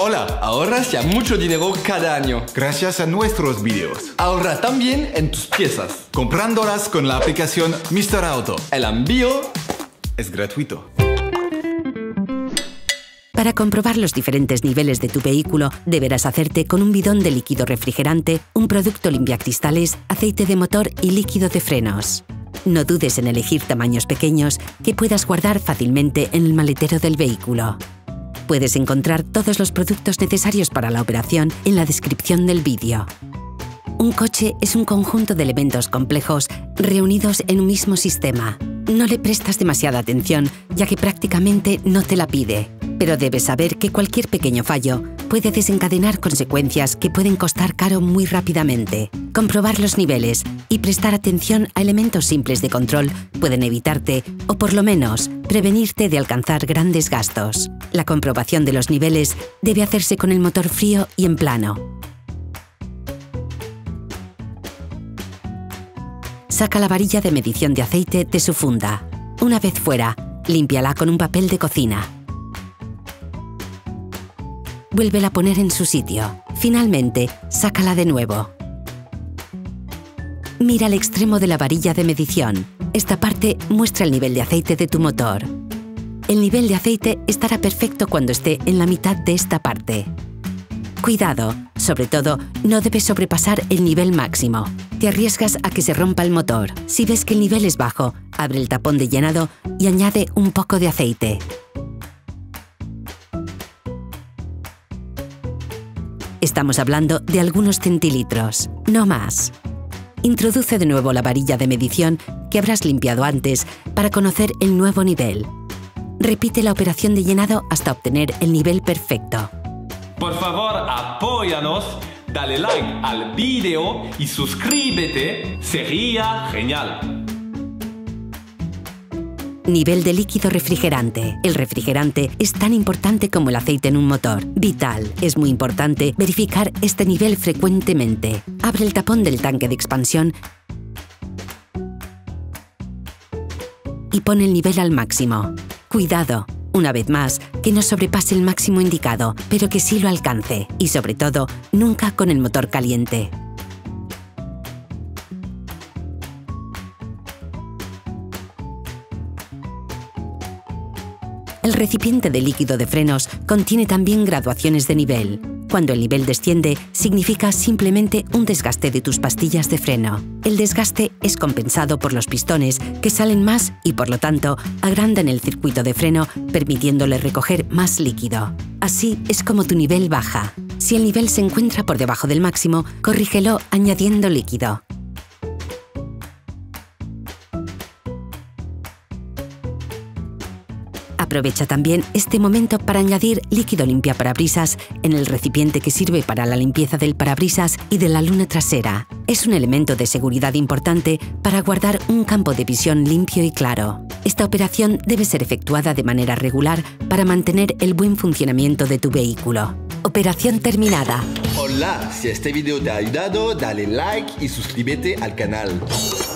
Hola, ahorras ya mucho dinero cada año. Gracias a nuestros videos. Ahorra también en tus piezas. Comprándolas con la aplicación Mr. Auto. El envío es gratuito. Para comprobar los diferentes niveles de tu vehículo, deberás hacerte con un bidón de líquido refrigerante, un producto limpiacristales, aceite de motor y líquido de frenos. No dudes en elegir tamaños pequeños que puedas guardar fácilmente en el maletero del vehículo. Puedes encontrar todos los productos necesarios para la operación en la descripción del vídeo. Un coche es un conjunto de elementos complejos reunidos en un mismo sistema. No le prestas demasiada atención, ya que prácticamente no te la pide. Pero debes saber que cualquier pequeño fallo puede desencadenar consecuencias que pueden costar caro muy rápidamente. Comprobar los niveles y prestar atención a elementos simples de control pueden evitarte, o por lo menos, prevenirte de alcanzar grandes gastos. La comprobación de los niveles debe hacerse con el motor frío y en plano. Saca la varilla de medición de aceite de su funda. Una vez fuera, límpiala con un papel de cocina. Vuélvela a poner en su sitio. Finalmente, sácala de nuevo. Mira el extremo de la varilla de medición. Esta parte muestra el nivel de aceite de tu motor. El nivel de aceite estará perfecto cuando esté en la mitad de esta parte. Cuidado, sobre todo, no debes sobrepasar el nivel máximo. Te arriesgas a que se rompa el motor. Si ves que el nivel es bajo, abre el tapón de llenado y añade un poco de aceite. Estamos hablando de algunos centilitros, no más. Introduce de nuevo la varilla de medición que habrás limpiado antes para conocer el nuevo nivel. Repite la operación de llenado hasta obtener el nivel perfecto. Por favor, apóyanos, dale like al video y suscríbete, sería genial. Nivel de líquido refrigerante. El refrigerante es tan importante como el aceite en un motor. Vital. Es muy importante verificar este nivel frecuentemente. Abre el tapón del tanque de expansión y pone el nivel al máximo. Cuidado, una vez más, que no sobrepase el máximo indicado, pero que sí lo alcance. Y sobre todo, nunca con el motor caliente. El recipiente de líquido de frenos contiene también graduaciones de nivel. Cuando el nivel desciende, significa simplemente un desgaste de tus pastillas de freno. El desgaste es compensado por los pistones, que salen más y, por lo tanto, agrandan el circuito de freno, permitiéndole recoger más líquido. Así es como tu nivel baja. Si el nivel se encuentra por debajo del máximo, corrígelo añadiendo líquido. Aprovecha también este momento para añadir líquido limpiaparabrisas en el recipiente que sirve para la limpieza del parabrisas y de la luna trasera. Es un elemento de seguridad importante para guardar un campo de visión limpio y claro. Esta operación debe ser efectuada de manera regular para mantener el buen funcionamiento de tu vehículo. Operación terminada. Hola, si este video te ha ayudado, dale like y suscríbete al canal.